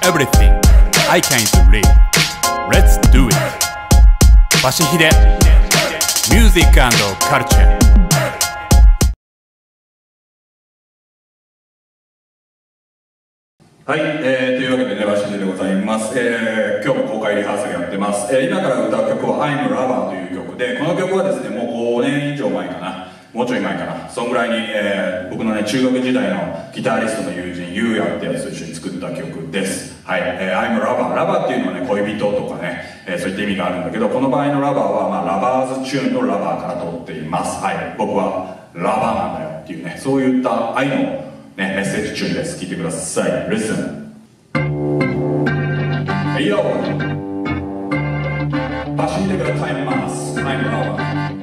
everything I can read. Let's do it. バシヒデ Music and Culture。 はい、というわけでね、バシヒデでございます。今日も公開リハーサルやってます。今から歌う曲は I'm Lover という曲で、この曲はですね、もう5年以上前かな、もうちょい前かな、そんぐらいに、僕のね、中学時代のギタリストの友人、ゆうやってやつと一緒に作った曲です。はい、I'm Lover。ラバーっていうのはね、恋人とかね、そういった意味があるんだけど、この場合のラバーは、まあ、ラバーズチューンのラバーから取っています。はい、僕はラバーなんだよっていうね、そういった愛の、ね、メッセージチューンです。聴いてください。Listen。Hey yo! バシヒデが歌います。I'm Lover。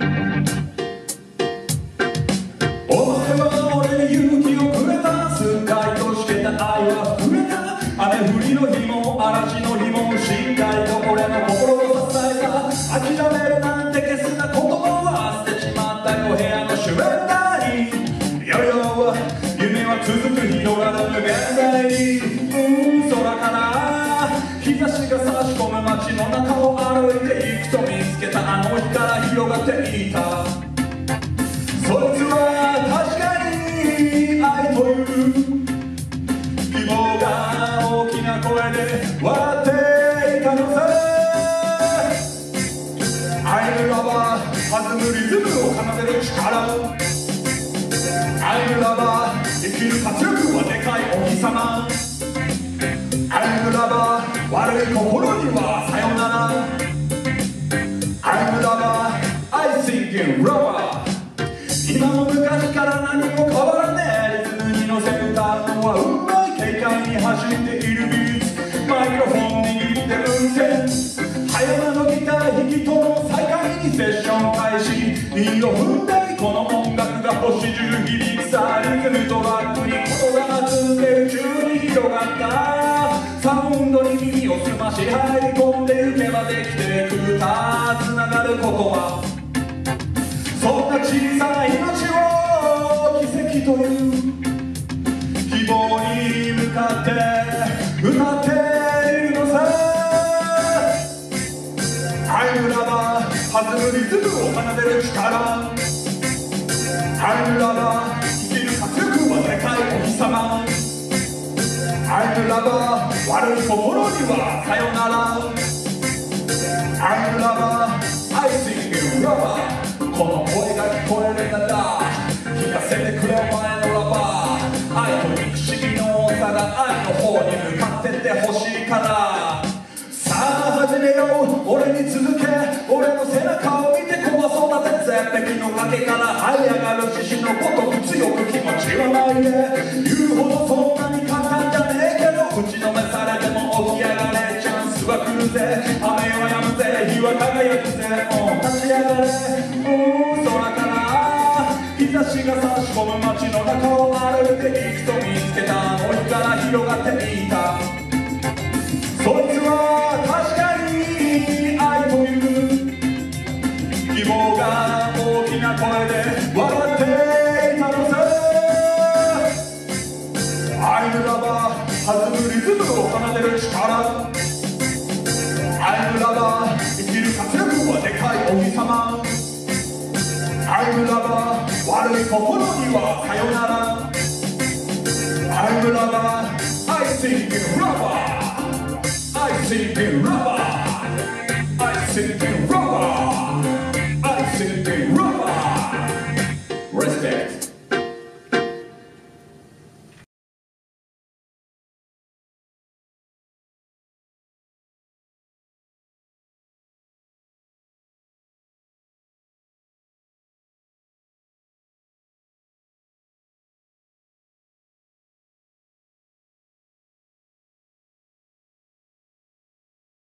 お前は俺に勇気をくれた。スカイとしけた愛は溢れた。雨降りの日も嵐の日も信頼と俺の心を支えた。諦めるなんてゲスな言葉は捨てちまったよ部屋のシュレッダーに。よよ夢は続く広がる現在に。空から日差しが差し込む街の中を歩いていくと見つけたあの日から広がっていた。そいつは確かに愛という希望が大きな声で笑っていたのさ。I'm Lover弾むリズムを奏でる力。I'm Lover生きる活力はでかいお日様。I'm Lover悪い心にはさよなら。I'm Lover I sing in Lover。今も昔から何も変わらねえリズムに乗せ歌うのはうまい軽快に走っているビーツ。マイクロフォン握って運転。葉山のギター弾きとの再会にセッション開始。韻を踏んでこの音楽が星中響くさ。リズムトラックに言葉が続ける中に広がったサウンドに耳を澄まし入り込んでいけばできてくたつながる言葉。そんな小さな命を奇跡という希望に向かって歌っているのさ。I'm Lover弾むリズムを奏でる力。I'm Lover生きる活力はでかいお日様。I'm Lover悪い心にはさよなら。I'm Lover I sing in Lover。この声が聞こえるなら聞かせてくれお前のラバー。愛という不思議の多さが愛の方に向かってってほしいから。さあ始めよう俺に続け。俺の背中を見て怖そうだぜ。絶壁の崖から這い上がる獅子のごとく強く気持ちはないで。言うほどそんなに簡単じゃねえけど打ちのめされても起き上がれ。チャンスは来るぜ。雨は止むぜ日は輝くぜ。立ち上がれ空から日差しが差し込む街の中を歩いていくと見つけたあの日から広がっていた。そいつは確かに愛という希望が大きな声で笑っていたのさ。I'm Lover弾むリズムを奏でる力。I'm Lover生きる活力はでかいお日様。I'm Lover悪い心にはさよなら。I'm Lover I sing in Lover I sing in Lover。